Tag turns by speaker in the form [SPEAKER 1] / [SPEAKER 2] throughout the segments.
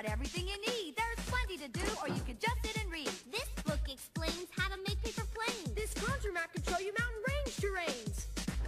[SPEAKER 1] got everything you need. There's plenty to do, or you could just sit and read.
[SPEAKER 2] This book explains how to make paper planes.
[SPEAKER 3] This contour map can show you mountain range terrains.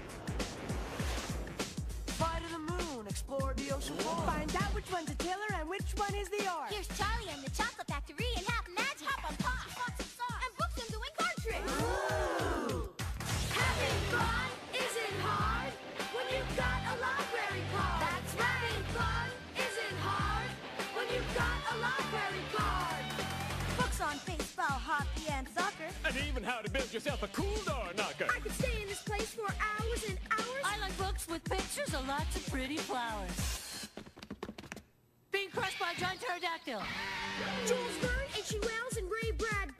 [SPEAKER 4] Fly to the moon, explore the ocean floor.
[SPEAKER 5] Find out which one's a tiller and which one is the art.
[SPEAKER 2] Here's Charlie and the Chocolate Factory and Half Magic. Hop on Pop, lots of sauce.
[SPEAKER 3] And books on doing card tricks.
[SPEAKER 4] Ooh.
[SPEAKER 3] Having fun isn't hard when you've got a library card.
[SPEAKER 1] That's right.
[SPEAKER 3] Having fun isn't hard when you've got a library card.
[SPEAKER 1] Books on baseball, hockey, and soccer.
[SPEAKER 6] And even how to build yourself a cool door knocker.
[SPEAKER 3] I could stay in this place for hours and hours.
[SPEAKER 7] I like books with pictures of lots of pretty flowers. Being crushed by a giant pterodactyl.
[SPEAKER 3] Jules Verne, H.G. Wells, and Ray Bradbury.